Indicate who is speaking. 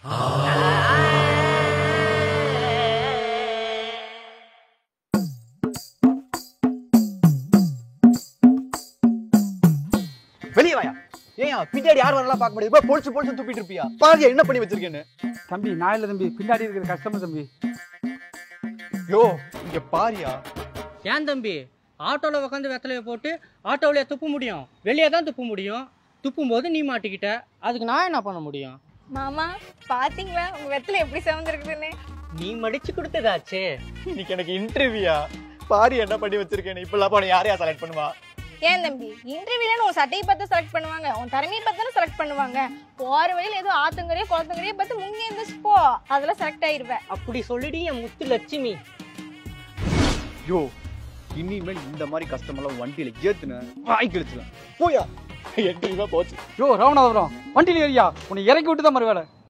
Speaker 1: வெளியே வாயா. ஏன் பின்னாடி யார் வரலாம் பார்க்க முடியாது. பொழிச்சு பொழிச்சு துப்பிட்டு இருப்பியா? பாரு என்ன பண்ணி வச்சிருக்கேன்னு.
Speaker 2: தம்பி நான் இல்ல தம்பி, பின்னாடி இருக்கிற கஸ்டமர் தம்பி.
Speaker 1: யோ இங்க பாரியா.
Speaker 3: ஏன் தம்பி ஆட்டோல உட்காந்து வெத்தலைய போட்டு ஆட்டோவிலே துப்ப முடியும்? வெளியே தான் துப்ப முடியும். துப்பும் போது நீ மாட்டிக்கிட்ட, அதுக்கு நான் என்ன பண்ண முடியும்?
Speaker 4: மாமா பாத்தீங்களா உங்க வெத்தலை எப்படி செவந்திருக்குதுன்னு?
Speaker 3: நீ மடிச்சு கொடுத்ததாச்சே.
Speaker 1: இன்னைக்கு எனக்கு இன்டர்வியூயா. பாரு என்ன பண்ணி வச்சிருக்கேன்னு. இப்பெல்லாம் போன யாரையா செலக்ட் பண்ணுவா?
Speaker 4: ஏன் தம்பி இன்டர்வியூல உன் சட்டையை பார்த்து செலக்ட் பண்ணுவாங்க, உன் திறமையை பார்த்து செலக்ட் பண்ணுவாங்க. போற வழியில ஏதோ ஆத்தங்கரையோ குளத்தங்கரையோ பார்த்து முங்கி இருந்துச்சு போ, அதெல்லாம் செலக்ட் ஆயிருவேன்.
Speaker 3: அப்படி சொல்லிடி என் முத்து லட்சுமி.
Speaker 1: யோ இனிமேல் இந்த மாதிரி கஸ்டமர்லாம் வண்டியில ஏத்துன வாய் கிழிச்சுவேன். போயா என்கிட்ட போச்சு.
Speaker 2: யோ ராமநாதபுரம் வண்டியில் ஏறியா, உன்னை இறக்கி விட்டு தான் மறு வேலை.